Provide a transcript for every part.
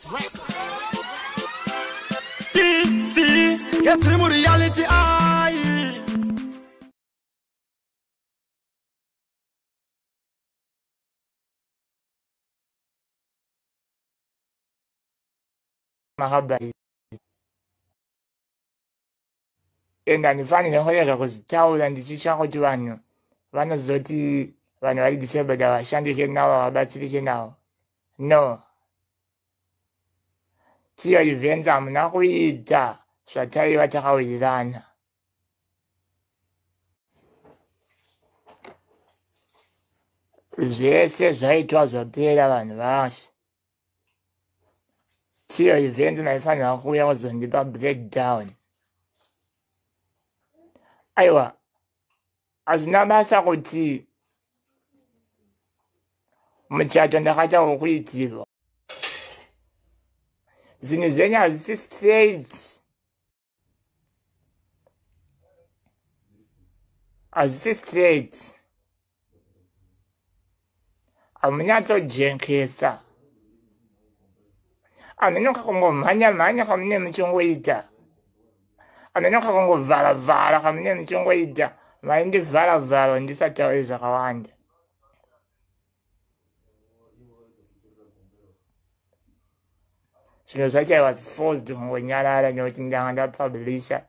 Yes, reality eye. Mahabari. Enda nifani nehoyera kuzitaula ndichicha kuti vanhu vanozoti vanhu vari disabled havashandike navo havabatsirike navo. No. Tiyo events hamuna kuita zvataiva takawirirana. Zvese zvaitwa zvapera vanhu vashe. Tiyo events maifanira kuuya kuzondipa breakdown. Aiwa, hazvina basa kuti muchato ndakaita wokuitirwa. Zvinhu zvenyu hazvisi straight. Hazvisi straight. Hamunyatsojenkesa. Hamenoka kungomhanya-mhanya kamune muchongoita. Hamenoka kungovhara-vhara kamune muchongoita. Vaindivhara-vhara ndisataure zvakawanda. Zvinhu zvacho I was forced kungonyarara nekuti ndanga ndapublisha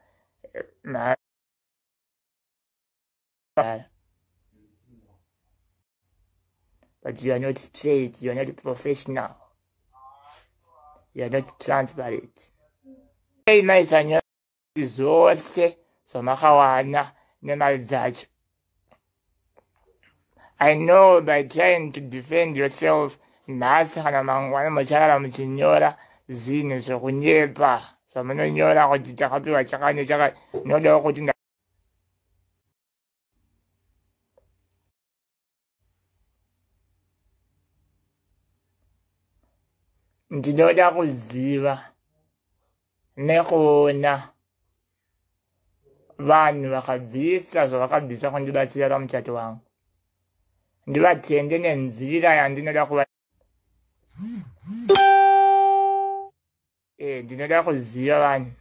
but you are not straight, you are not professional, you are not transparent. Maizanya zvose zvamakawana nemari dzacho. I know by trying to defend yourself, nhasi kana mangwana mucharara muchinyora zvinhu zvokunyepa zvamunonyora kuti takapiwa chakane chaka nodawo kuti ndinoda kuziva nekuona vanhu vakabvisa zvavakabvisa kundibatsira pamuchato wangu. Ndivatende nenzira yandinoda kuva ndinoda kuziva vanhu